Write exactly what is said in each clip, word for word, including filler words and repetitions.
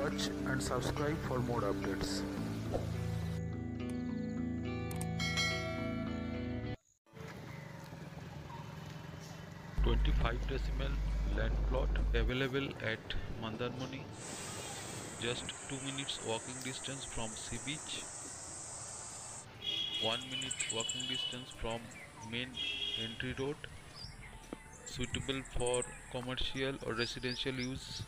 watch and subscribe for more updates. twenty-five decimal land plot available at Mandarmani, just two minutes walking distance from sea beach, one minute walking distance from main entry road, suitable for commercial or residential use.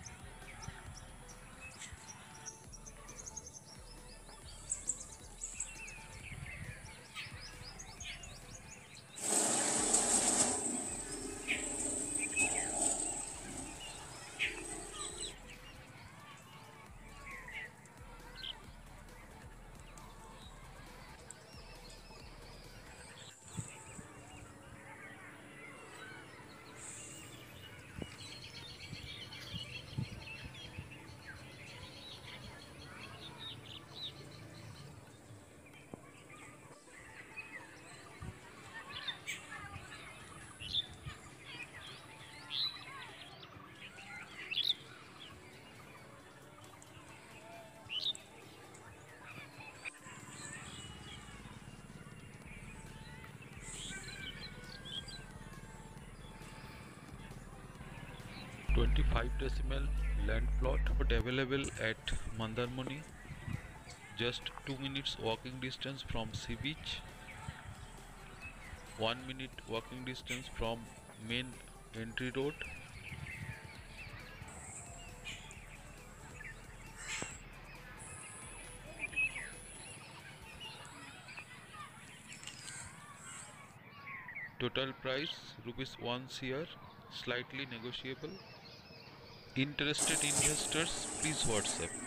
twenty-five decimal land plot available at Mandarmani, just two minutes walking distance from sea beach, one minute walking distance from main entry road, total price rupees one crore, slightly negotiable. Interested investors, please WhatsApp.